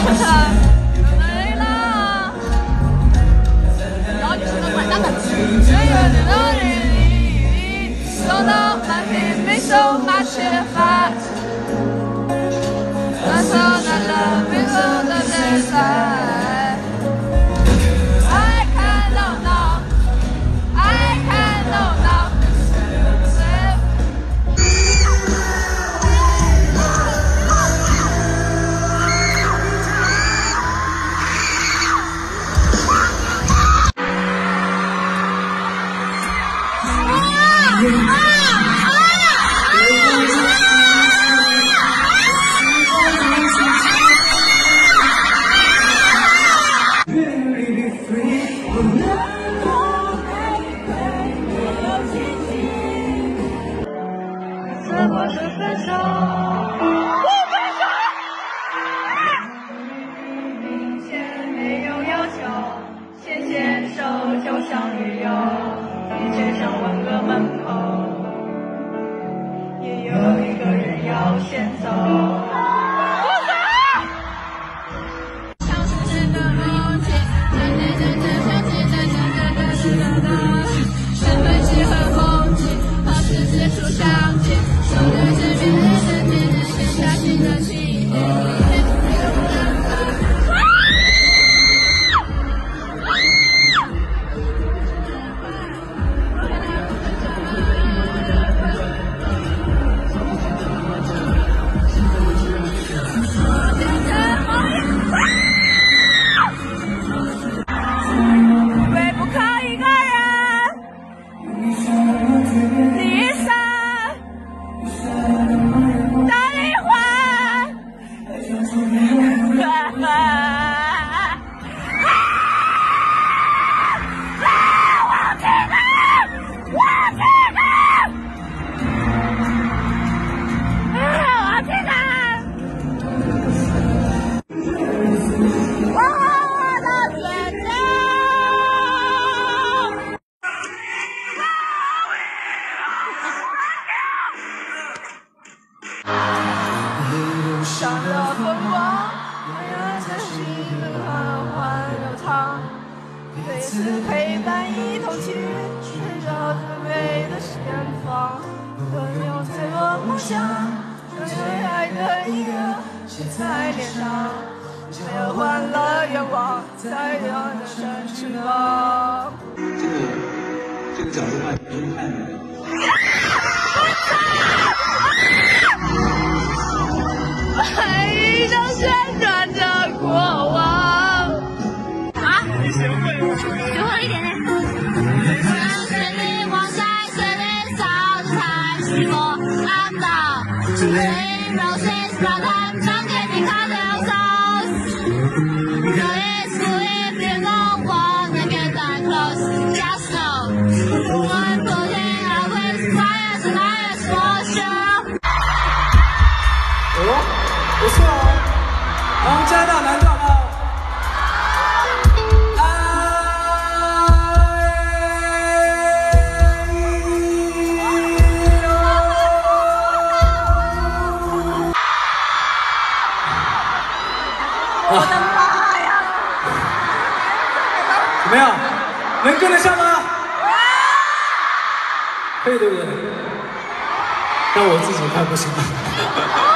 然后你是能管他们。走到满地没手马缺乏，那时候那个背后的比赛，爱看热闹，爱看热闹。就像旅游，你街上万个门口，也有一个人要先走。身为几何风景，和世界初相见，手对着面对面的写下新的起点。想要疯狂，真心的缓缓流淌，每次陪伴一同去寻找最美的前方，拥有脆弱梦想，拥有爱的音乐写在脸上，没有欢乐愿望，才有那扇翅膀。 这个角度看，不用看的。 一张旋转的过往啊！学会一点点。随你往下，随你扫，才是我安到。随你 roses， 把它们张给你看的sauce。No it's good if you don't wanna get that close, just know. One putting out with fire tonight is for sure. 不错哦，我们加大难度哦。 我的妈呀！ 怎么样？能跟得上吗？可以对不对？但我自己看不行。